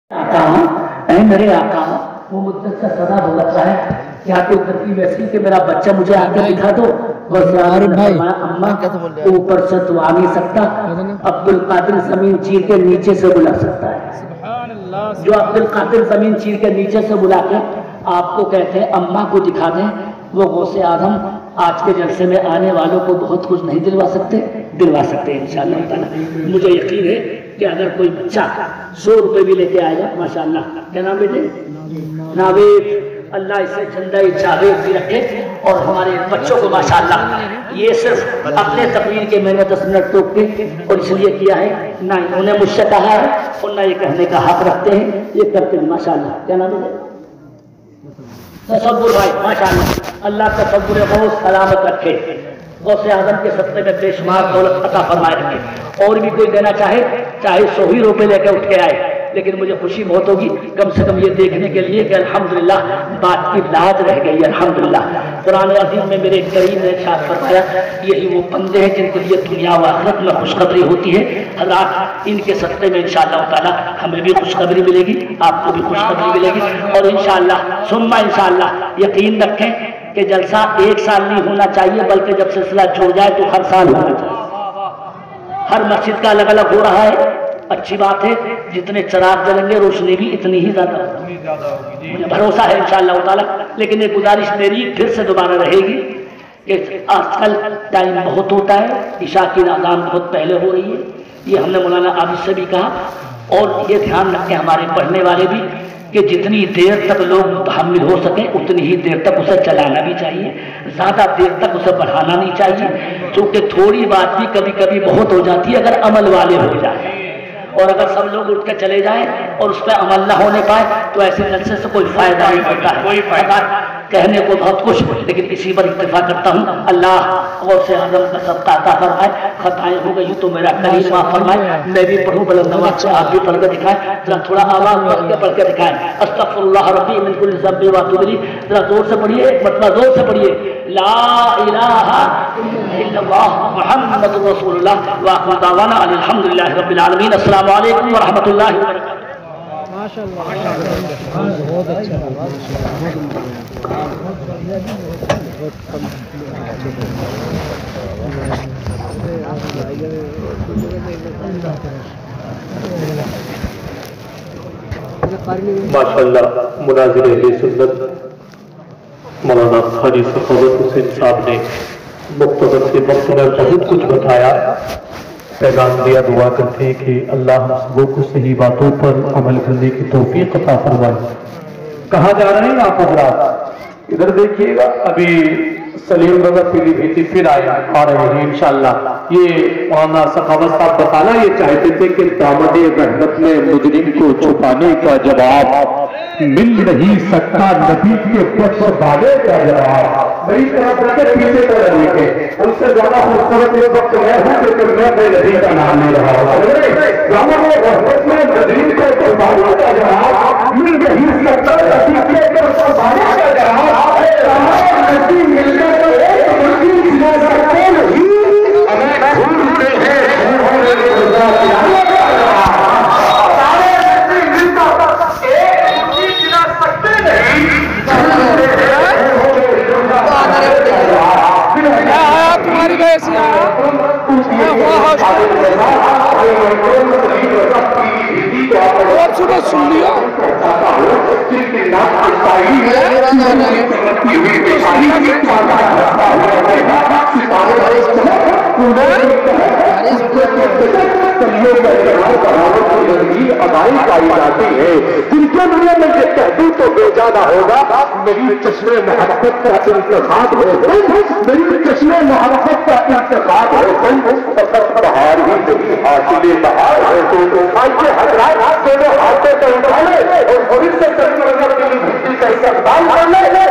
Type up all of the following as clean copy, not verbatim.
आका ऐ मेरे आका, वो मुद्दत से सदा बोलता है कि आपकी तरकीब ऐसी कि मेरा बच्चा मुझे आके दिखा दो। बस यार अम्मा ऊपर से तो आ नहीं सकता, अब्दुल कादिर जमीन चीर के नीचे से बुला सकता है। जो अब्दुल कादिर जमीन चीर के नीचे से बुला के आपको कहते हैं अम्मा को दिखा दें, वो गौसे आदम आज के जलसे में आने वालों को बहुत कुछ नहीं दिलवा सकते इंशाअल्लाह ताला। मुझे यकीन है कि अगर कोई बच्चा 100 रुपए भी लेके आएगा, माशाअल्लाह, क्या नाम बेटे? नावेद, अल्लाह इसे जिंदगी जावेद भी रखे। और हमारे बच्चों को माशाअल्लाह ये सिर्फ अपने तकरीर के मैंने 10 मिनट टोक के और इसलिए किया है, ना इन्होंने मुझसे कहा है और ना ये कहने का हक रखते हैं, ये करते हैं माशाअल्लाह। क्या नाम है? तसव्वुर भाई, माशाअल्लाह, अल्लाह तसव्वुर बहुत सलामत रखे, गौसे आजम के सत्ते में बेशुमार दौलत अता फरमाए रखे। और भी कोई देना चाहे 100 ही रुपए लेकर उठ के आए, लेकिन मुझे खुशी बहुत होगी कम से कम ये देखने के लिए कि अल्हम्दुलिल्लाह बात की लाज रह गई। अल्हम्दुलिल्लाह कुरान अज़ीम में मेरे करीम ने इरशाद फरमाया, यही वो बंदे हैं जिनके लिए दुनिया व आखिरत में खुशखबरी होती है। हज़रात, इनके सत्ते में इंशाअल्लाह ताला हमें भी खुशखबरी मिलेगी, आपको भी खुशखबरी मिलेगी। और इंशाअल्लाह सुम्मा इंशाअल्लाह यकीन रखें कि जलसा 1 साल नहीं होना चाहिए, बल्कि जब सिलसिला जुड़ जाए तो हर साल होना चाहिए। हर मस्जिद का अलग अलग हो रहा है, अच्छी बात है, जितने चराग जलेंगे रोशनी भी इतनी ही ज्यादा होगी, मुझे भरोसा है इंशाअल्लाह ताला। लेकिन एक गुजारिश मेरी फिर से दोबारा रहेगी कि आजकल टाइम बहुत होता है, ईशा की अज़ान बहुत पहले हो रही है, ये हमने मौलाना आबिद से भी कहा। और ये ध्यान रखें हमारे पढ़ने वाले भी कि जितनी देर तक लोग मुतहम्मिल हो सके उतनी ही देर तक उसे चलाना भी चाहिए, ज़्यादा देर तक उसे बढ़ाना नहीं चाहिए, क्योंकि थोड़ी बात भी कभी कभी बहुत हो जाती है अगर अमल वाले हो जाए। और अगर सब लोग उठ के चले जाएं और उस पर अमल ना होने पाए तो ऐसे जलसे से कोई फायदा नहीं होता है। कोई फायदा कहने को बहुत कुछ, लेकिन इसी पर इत्तेफाक करता हूँ। अल्लाह गौसे आज़म का सबका अता फरमाए, खताएं हो गई तो मेरा करीम माफ फरमाए। मैं भी पढ़ूँ बुलंद आवाज़ से, आप भी पढ़ के दिखाएं, जरा थोड़ा आवाज़ पढ़ के दिखाएं। अस्तगफिरुल्लाह रब्बी मिन कुल्ली ज़ंबि व अतूबु इलैह, जरा जोर से पढ़िए, एक मरतबा जोर से पढ़िए, ला इलाहा इल्लल्लाह मुहम्मदुर रसूलुल्लाह व आखिरु दावाना अल्हम्दुलिल्लाहि रब्बिल आलमीन। अस्सलामु अलैकुम व रहमतुल्लाहि व बरकातुहू। माशाअल्लाह, बहुत अच्छा, माशाअल्लाह। मुनाज़िर अहले सुन्नत मौलाना हाजी सखावत हुसैन साहब ने मुख्तसर से वक्त में बहुत कुछ बताया, पैगाम दिया। दुआ करते हैं कि अल्लाह हम सबों को सही बातों पर अमल करने की तौफीक अता फरमाए। कहाँ जा रहे हैं आप हज़रात? इधर देखिएगा, अभी सलीम रज़ा पीलीभीत फिर आ रहे हैं इंशाअल्लाह। ये मौलाना सखावत साहब बताना ये चाहते थे कि दामद रहमत में मुजरिम को छुपाने का जवाब मिल नहीं सकता, नबी के पछवाड़े का जवाब। मेरी तरफ रखे पीछे कर रही थे, उनसे ज्यादा खूबसूरत ये वक्त मैं हूँ कि मैं नबी का नाम ले रहा हूँ। दामद रहमत में मुजरिम को छुपाने का जवाब मिल नहीं सकता, नबी के पछवाड़े का जवाब। नबी मिलने को एक मुश्किल ले सकते नहीं, हमें ढूंढते हैं तुम्हारी वैसी बहुत सुबह सुन लिया। अदाई पाई जाती है, जिनके लिए मैं ये कह दूं तो बेजाना होगा। मेरी चश्मे मोहब्बत का इंतखाब हो तुम, मेरी चश्मे मोहब्बत का इंतखाब हो तुम, बहार ही नहीं हासिल बहार हो तुम। आइए हज़रात दोनों हाथों को उठा ले और थोड़ी से मिट्टी का इस्तेमाल कर ले।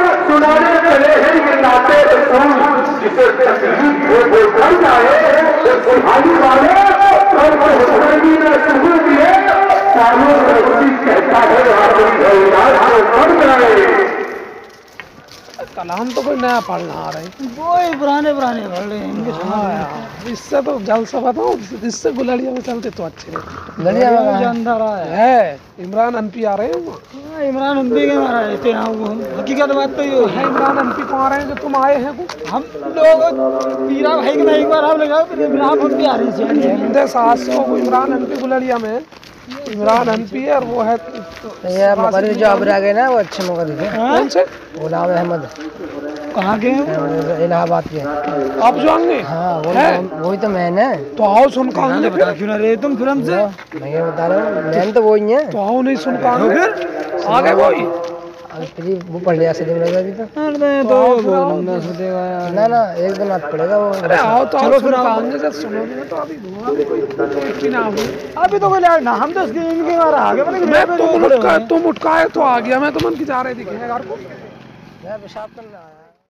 सुनाने चले हैं ये नाते रसूल, जिसे तकलीफ हो जाए भाई वाले कल को हुसैनी ने शुरू किए चारों रसूल कहता है मर जाए। कलाम तो कोई नया पढ़ना आ रहा है, वही पुराने पुराने पढ़ रहे हैं इनके इससे तो जलसा बताओ, इससे गुलड़िया में चलते तो अच्छे लड़िया में जानता रहा है। इमरान एमपी आ रहे हैं वो, इमरान एमपी के मारा रहते हैं वो, हकीकत बात तो ये है इमरान एमपी को आ रहे हैं जो तुम आए हैं कुछ हम लोग पीरा भाई के मैं एक बार आप लगाओ फिर इमरान एमपी आ रही है हिंदे सास को इमरान एमपी गुलड़िया में, इमरान एमपी है और वो है ये मगर जो अब रह गए ना वो अच्छे मगर है। कौन से? गुलाम अहमद कहाँ के हैं? इलाहाबाद के। आप जो आएंगे? हाँ वही तो मैन है। तो आओ सुन कहांगे बता क्यों ना रहे तुम फिर हमसे? मैं ये बता रहा हूँ मैन तो वही है। तो आओ नहीं सुन कहांगे फिर आगे वही वो पढ़ लिया सीधे मेरा अभी तो ना ना एक दिन आप पढ़ेगा वो। अरे आओ तो चलो फिर कहांगे जब सुनोगे तो अभी अभी तो कोई ना हम तो इनके मारा आगे मैं तुम उठकाए तो आ गया, मैं तो मन की जा रही थी घर को। मैं पेशाब करने आया।